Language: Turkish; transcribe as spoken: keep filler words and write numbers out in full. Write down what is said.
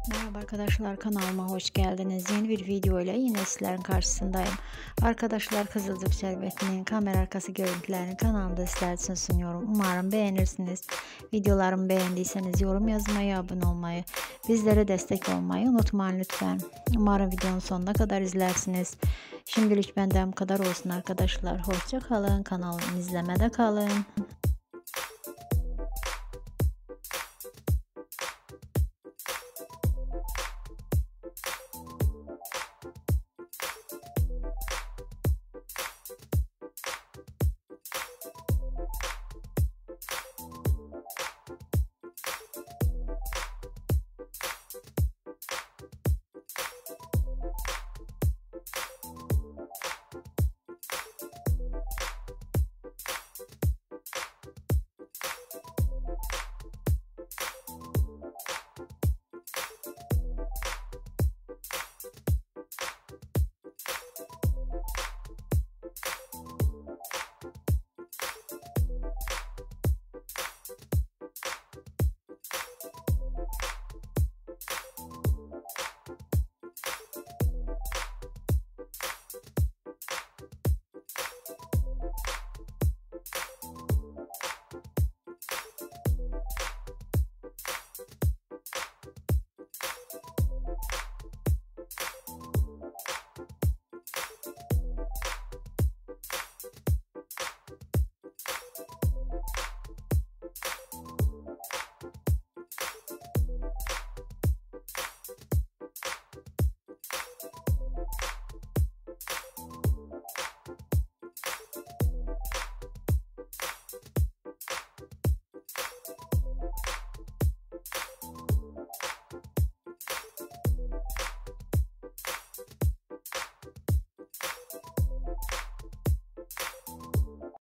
Merhaba arkadaşlar, kanalıma hoş geldiniz. Yeni bir video ile yine sizlerin karşısındayım. Arkadaşlar, Kızılcık Şerbeti'nin kamera arkası görüntülerini kanalımda sizler için sunuyorum. Umarım beğenirsiniz. Videolarımı beğendiyseniz yorum yazmayı, abone olmayı, bizlere destek olmayı unutmayın lütfen. Umarım videonun sonuna kadar izlersiniz. Şimdilik benden bu kadar olsun arkadaşlar. Hoşça kalın, kanalımı izlemede kalın.